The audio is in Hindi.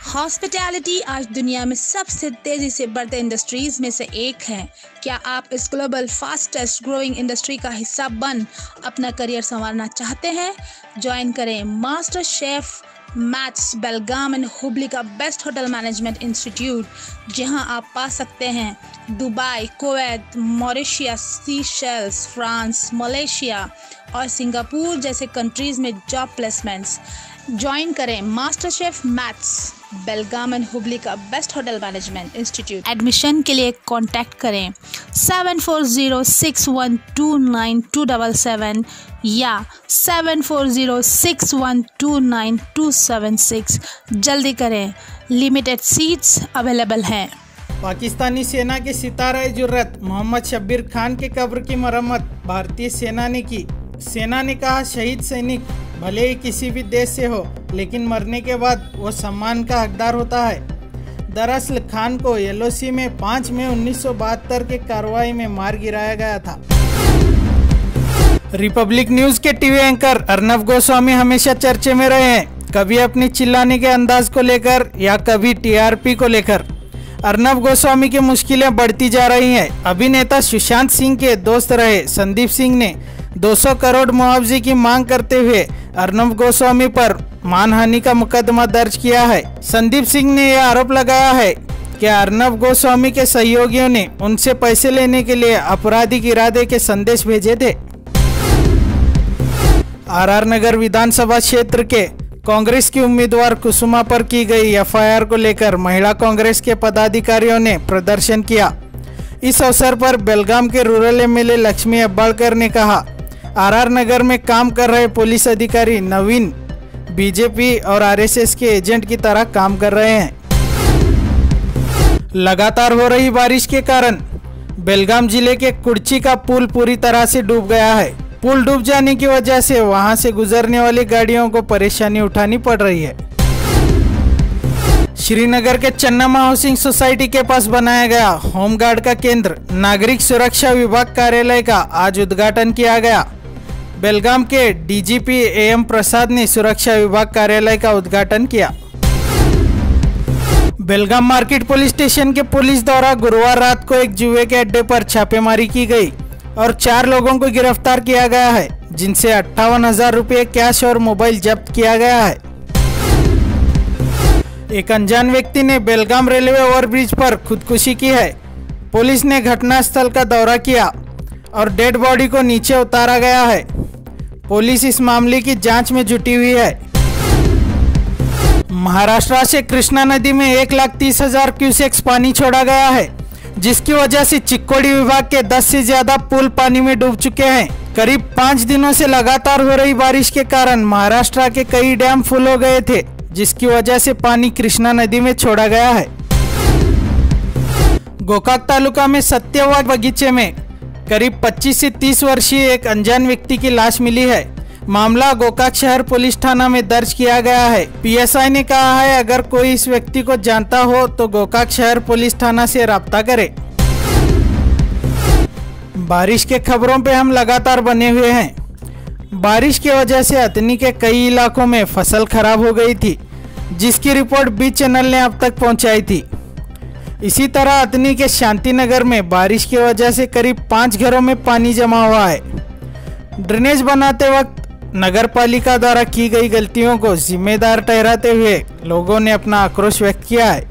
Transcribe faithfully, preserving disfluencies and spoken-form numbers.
हॉस्पिटैलिटी आज दुनिया में सबसे तेजी से बढ़ते इंडस्ट्रीज में से एक है। क्या आप इस ग्लोबल फास्टेस्ट ग्रोइंग इंडस्ट्री का हिस्सा बन अपना करियर संवारना चाहते हैं? ज्वाइन करें master chef maths Belgaum and Hubli का बेस्ट होटल मैनेजमेंट इंस्टीट्यूट, जहां आप पा सकते हैं Dubai, Kuwait, Mauritius, Seychelles, France, Malaysia और सिंगापुर जैसे कंट्रीज में जॉब प्लेसमेंट्स। ज्वाइन करें master chef maths Belgaum and Hubli का best hotel management institute. Admission के लिए कांटेक्ट करें seven four zero six one two nine two seven seven या seven four zero six one two nine two seven six. जल्दी करें, लिमिटेड सीट्स अवेलेबल हैं। पाकिस्तानी सेना के सितारा जुर्रत मोहम्मद शब्बीर खान के कब्र की मरम्मत भारतीय सेना ने की। सेना ने कहा, शहीद सैनिक भले ही किसी भी देश से हो, लेकिन मरने के बाद वो सम्मान का हकदार होता है। दरअसल खान को एलओसी में पाँच मई उन्नीस सौ बहत्तर के कार्रवाई में मार गिराया गया था। रिपब्लिक न्यूज के टीवी एंकर अर्नब गोस्वामी हमेशा चर्चे में रहे हैं, कभी अपनी चिल्लाने के अंदाज को लेकर या कभी टीआरपी को लेकर। अर्नब गोस्वामी की मुश्किलें बढ़ती जा रही हैं। अभिनेता सुशांत सिंह के दोस्त रहे संदीप सिंह ने दो सौ करोड़ मुआवजे की मांग करते हुए अर्नब गोस्वामी पर मानहानि का मुकदमा दर्ज किया है। संदीप सिंह ने यह आरोप लगाया है कि अर्नब गोस्वामी के सहयोगियों ने उनसे पैसे लेने के लिए आपराधिक इरादे के संदेश भेजे थे। आरआर नगर विधानसभा क्षेत्र के कांग्रेस की उम्मीदवार कुसुमा पर की गई एफआईआर को लेकर महिला कांग्रेस के पदाधिकारियों ने प्रदर्शन किया। इस अवसर पर बेलगाम के रूरल एमएलए लक्ष्मी अब्बालकर ने कहा, आरआर नगर में काम कर रहे पुलिस अधिकारी नवीन बीजेपी और आरएसएस के एजेंट की तरह काम कर रहे हैं। लगातार हो रही बारिश के कारण बेलगाम जिले के कुर्ची का पुल पूरी तरह से डूब गया है। पुल डूब जाने की वजह से वहां से गुजरने वाली गाड़ियों को परेशानी उठानी पड़ रही है। श्रीनगर के चन्नामा हाउसिंग सोसाइटी के पास बनाया गया होमगार्ड का केंद्र नागरिक सुरक्षा विभाग कार्यालय का आज उद्घाटन किया गया। बेलगाम के डीजीपी एएम प्रसाद ने सुरक्षा विभाग कार्यालय का उद्घाटन किया। बेलगाम मार्केट पुलिस स्टेशन के पुलिस द्वारा गुरुवार रात को एक जुए के अड्डे पर छापेमारी की गई और चार लोगों को गिरफ्तार किया गया है, जिनसे अट्ठावन हजार रुपये कैश और मोबाइल जब्त किया गया है। एक अनजान व्यक्ति ने बेलगाम रेलवे ओवरब्रिज पर खुदकुशी की है। पुलिस ने घटनास्थल का दौरा किया और डेड बॉडी को नीचे उतारा गया है। पुलिस इस मामले की जांच में जुटी हुई है। महाराष्ट्र से कृष्णा नदी में एक लाख तीस हजार क्यूसेक्स पानी छोड़ा गया है, जिसकी वजह से चिक्कोडी विभाग के दस से ज्यादा पुल पानी में डूब चुके हैं। करीब पाँच दिनों से लगातार हो रही बारिश के कारण महाराष्ट्र के कई डैम फुल हो गए थे, जिसकी वजह से पानी कृष्णा नदी में छोड़ा गया है। गोकाक तालुका में सत्यवाग बगीचे में करीब पच्चीस से तीस वर्षीय एक अनजान व्यक्ति की लाश मिली है। मामला गोकाक शहर पुलिस थाना में दर्ज किया गया है। पीएसआई ने कहा है, अगर कोई इस व्यक्ति को जानता हो तो गोकाक शहर पुलिस थाना से राब्ता करे। बारिश के खबरों पे हम लगातार बने हुए हैं। बारिश की वजह से अतनी के कई इलाकों में फसल खराब हो गई थी, जिसकी रिपोर्ट बी चैनल ने अब तक पहुंचाई थी। इसी तरह अतनी के शांतिनगर में बारिश की वजह से करीब पाँच घरों में पानी जमा हुआ है। ड्रेनेज बनाते वक्त नगर पालिका द्वारा की गई गलतियों को जिम्मेदार ठहराते हुए लोगों ने अपना आक्रोश व्यक्त किया है।